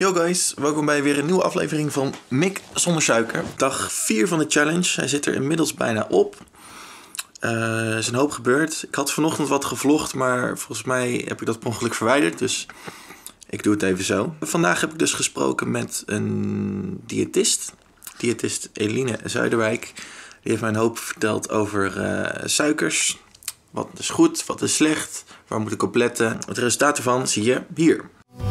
Yo guys, welkom bij weer een nieuwe aflevering van Mick zonder suiker. Dag 4 van de challenge. Hij zit er inmiddels bijna op. Er is een hoop gebeurd. Ik had vanochtend wat gevlogd, maar volgens mij heb ik dat per ongeluk verwijderd. Dus ik doe het even zo. Vandaag heb ik dus gesproken met een diëtist. Diëtist Eline Zuiderwijk. Die heeft mij een hoop verteld over suikers. Wat is goed, wat is slecht, waar moet ik op letten. Het resultaat ervan zie je hier.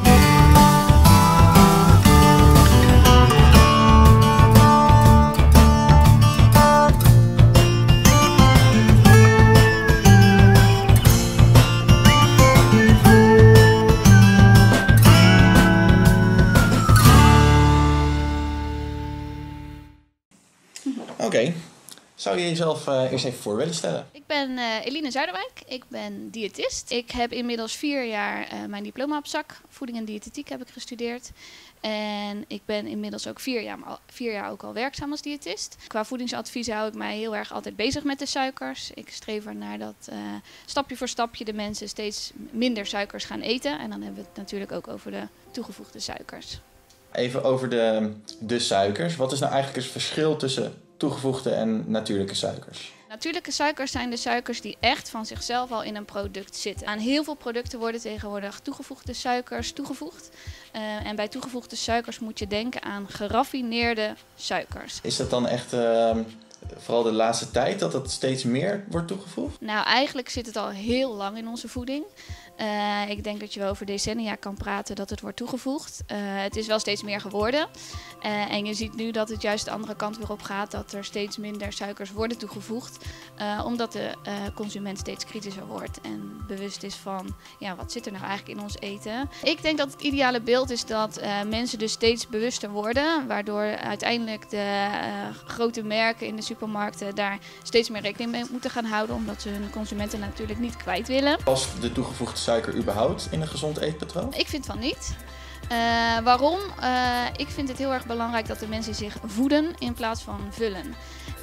Oké. Zou je jezelf eerst even voor willen stellen? Ik ben Eline Zuiderwijk, ik ben diëtist. Ik heb inmiddels 4 jaar mijn diploma op zak. Voeding en diëtetiek heb ik gestudeerd. En ik ben inmiddels ook 4 jaar ook al werkzaam als diëtist. Qua voedingsadvies hou ik mij heel erg altijd bezig met de suikers. Ik streef ernaar dat stapje voor stapje de mensen steeds minder suikers gaan eten. En dan hebben we het natuurlijk ook over de toegevoegde suikers. Even over de suikers. Wat is nou eigenlijk het verschil tussen toegevoegde en natuurlijke suikers? Natuurlijke suikers zijn de suikers die echt van zichzelf al in een product zitten. Aan heel veel producten worden tegenwoordig toegevoegde suikers toegevoegd. En bij toegevoegde suikers moet je denken aan geraffineerde suikers. Is dat dan echt vooral de laatste tijd dat het steeds meer wordt toegevoegd? Nou, eigenlijk zit het al heel lang in onze voeding. Ik denk dat je wel over decennia kan praten dat het wordt toegevoegd. Het is wel steeds meer geworden. En je ziet nu dat het juist de andere kant weer op gaat. Dat er steeds minder suikers worden toegevoegd. Omdat de consument steeds kritischer wordt. En bewust is van, ja, wat zit er nou eigenlijk in ons eten? Ik denk dat het ideale beeld is dat mensen dus steeds bewuster worden. Waardoor uiteindelijk de grote merken in de supermarkten daar steeds meer rekening mee moeten gaan houden. Omdat ze hun consumenten natuurlijk niet kwijt willen. Past de toegevoegde suiker überhaupt in een gezond eetpatroon? Ik vind van niet. Waarom? Ik vind het heel erg belangrijk dat de mensen zich voeden in plaats van vullen.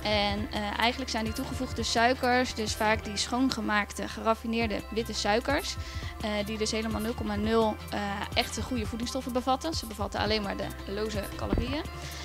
En eigenlijk zijn die toegevoegde suikers dus vaak die schoongemaakte, geraffineerde witte suikers. Die dus helemaal 0,0 echte goede voedingsstoffen bevatten. Ze bevatten alleen maar de loze calorieën.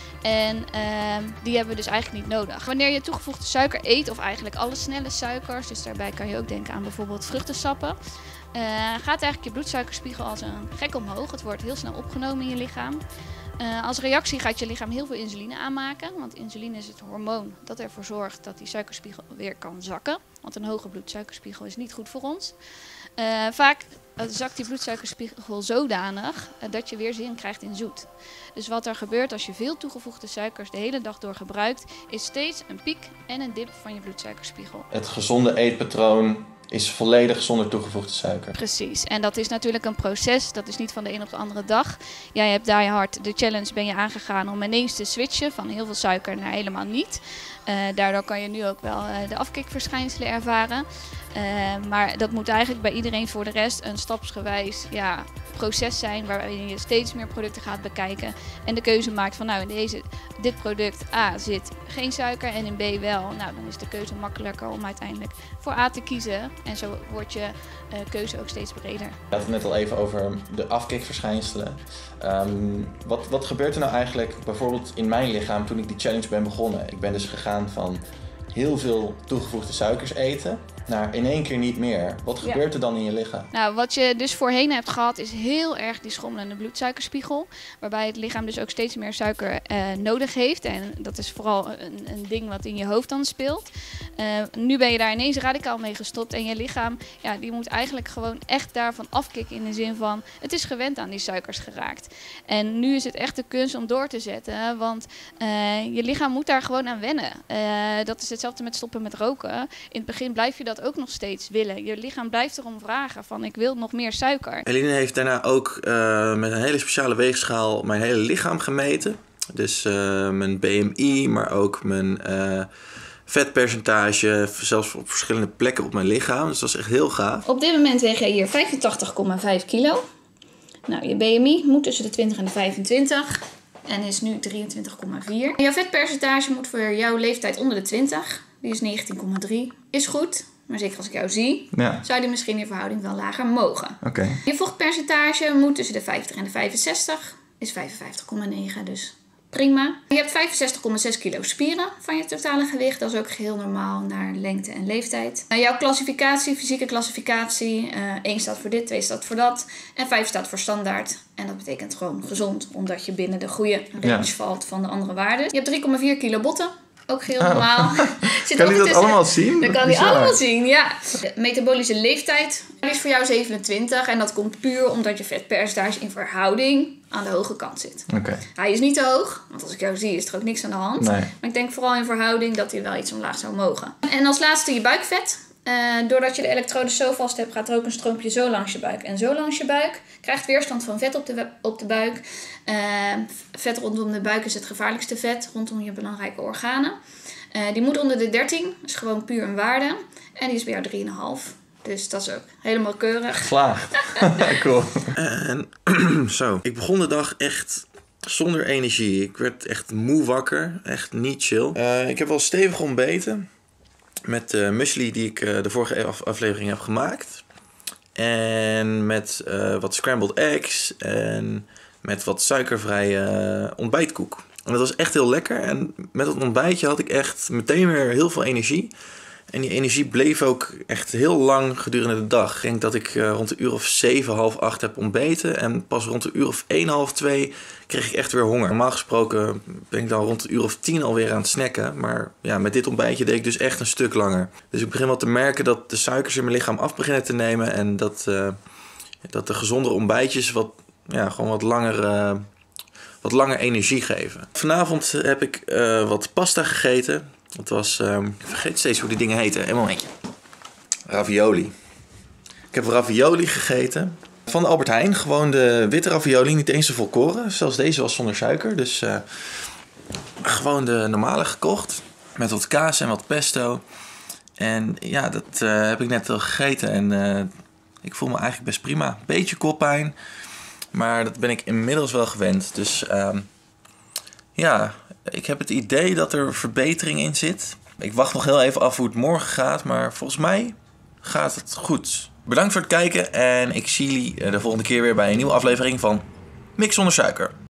En die hebben we dus eigenlijk niet nodig. Wanneer je toegevoegde suiker eet, of eigenlijk alle snelle suikers, dus daarbij kan je ook denken aan bijvoorbeeld vruchtensappen, gaat eigenlijk je bloedsuikerspiegel als een gek omhoog. Het wordt heel snel opgenomen in je lichaam. Als reactie gaat je lichaam heel veel insuline aanmaken. Want insuline is het hormoon dat ervoor zorgt dat die suikerspiegel weer kan zakken. Want een hoge bloedsuikerspiegel is niet goed voor ons. Vaak zakt die bloedsuikerspiegel zodanig dat je weer zin krijgt in zoet. Dus wat er gebeurt als je veel toegevoegde suikers de hele dag door gebruikt, is steeds een piek en een dip van je bloedsuikerspiegel. Het gezonde eetpatroon is volledig zonder toegevoegde suiker. Precies. En dat is natuurlijk een proces. Dat is niet van de een op de andere dag. Jij hebt daar je hard de challenge ben je aangegaan om ineens te switchen van heel veel suiker naar helemaal niet. Daardoor kan je nu ook wel de afkikverschijnselen ervaren. Maar dat moet eigenlijk bij iedereen voor de rest een stapsgewijs proces zijn waarin je steeds meer producten gaat bekijken en de keuze maakt van nou in dit product A zit geen suiker en in B wel. Nou dan is de keuze makkelijker om uiteindelijk voor A te kiezen en zo wordt je keuze ook steeds breder. Je had het net al even over de afkikverschijnselen. Wat gebeurt er nou eigenlijk bijvoorbeeld in mijn lichaam toen ik die challenge ben begonnen? Ik ben dus gegaan van heel veel toegevoegde suikers eten naar in één keer niet meer. Wat gebeurt er dan in je lichaam? Nou, wat je dus voorheen hebt gehad is heel erg die schommelende bloedsuikerspiegel. Waarbij het lichaam dus ook steeds meer suiker nodig heeft. En dat is vooral een ding wat in je hoofd dan speelt. Nu ben je daar ineens radicaal mee gestopt. En je lichaam die moet eigenlijk gewoon echt daarvan afkicken in de zin van het is gewend aan die suikers geraakt. En nu is het echt de kunst om door te zetten. Want je lichaam moet daar gewoon aan wennen. Dat is hetzelfde met stoppen met roken. In het begin blijf je dat ook nog steeds willen. Je lichaam blijft erom vragen van ik wil nog meer suiker. Eline heeft daarna ook met een hele speciale weegschaal mijn hele lichaam gemeten. Dus mijn BMI, maar ook mijn vetpercentage, zelfs op verschillende plekken op mijn lichaam. Dus dat is echt heel gaaf. Op dit moment weeg jij hier 85,5 kilo. Nou, je BMI moet tussen de 20 en de 25 en is nu 23,4. Je vetpercentage moet voor jouw leeftijd onder de 20. Die is 19,3. Is goed. Maar zeker als ik jou zie, zou die misschien in verhouding wel lager mogen. Okay. Je vochtpercentage moet tussen de 50 en de 65. is 55,9, dus prima. Je hebt 65,6 kilo spieren van je totale gewicht. Dat is ook geheel normaal naar lengte en leeftijd. Jouw klassificatie, fysieke klassificatie. 1 staat voor dit, 2 staat voor dat. En 5 staat voor standaard. En dat betekent gewoon gezond, omdat je binnen de goede range valt van de andere waarden. Je hebt 3,4 kilo botten. Ook heel normaal. Kan hij dat allemaal zien? Dat kan hij allemaal zien, ja. De metabolische leeftijd is voor jou 27. En dat komt puur omdat je vetpercentage in verhouding aan de hoge kant zit. Hij is niet te hoog, want als ik jou zie is er ook niks aan de hand. Nee. Maar ik denk vooral in verhouding dat hij wel iets omlaag zou mogen. En als laatste je buikvet. Doordat je de elektrodes zo vast hebt, gaat er ook een stroompje zo langs je buik en zo langs je buik. Krijgt weerstand van vet op de buik. Vet rondom de buik is het gevaarlijkste vet rondom je belangrijke organen. Die moet onder de 13, dat is gewoon puur een waarde. En die is bij jou 3,5. Dus dat is ook helemaal keurig. Geslaagd. Cool. En zo, ik begon de dag echt zonder energie. Ik werd echt moe wakker. Echt niet chill. Ik heb wel stevig ontbeten. Met de muesli die ik de vorige aflevering heb gemaakt. En met wat scrambled eggs. En met wat suikervrije ontbijtkoek. En dat was echt heel lekker. En met dat ontbijtje had ik echt meteen weer heel veel energie. En die energie bleef ook echt heel lang gedurende de dag. Ik denk dat ik rond de uur of 7, half 8 heb ontbeten. En pas rond de uur of 1, half 2 kreeg ik echt weer honger. Normaal gesproken ben ik dan rond de uur of 10 alweer aan het snacken. Maar ja, met dit ontbijtje deed ik dus echt een stuk langer. Dus ik begin wel te merken dat de suikers in mijn lichaam af beginnen te nemen. En dat de gezondere ontbijtjes gewoon wat langer energie geven. Vanavond heb ik wat pasta gegeten. Het was, ik vergeet steeds hoe die dingen heten. Een momentje. Ravioli. Ik heb ravioli gegeten. Van de Albert Heijn. Gewoon de witte ravioli. Niet eens de volkoren. Zelfs deze was zonder suiker. Dus gewoon de normale gekocht. Met wat kaas en wat pesto. En ja, dat heb ik net al gegeten. En ik voel me eigenlijk best prima. Beetje koppijn. Maar dat ben ik inmiddels wel gewend. Dus ja, ik heb het idee dat er verbetering in zit. Ik wacht nog heel even af hoe het morgen gaat. Maar volgens mij gaat het goed. Bedankt voor het kijken. En ik zie jullie de volgende keer weer bij een nieuwe aflevering van Mik zonder suiker.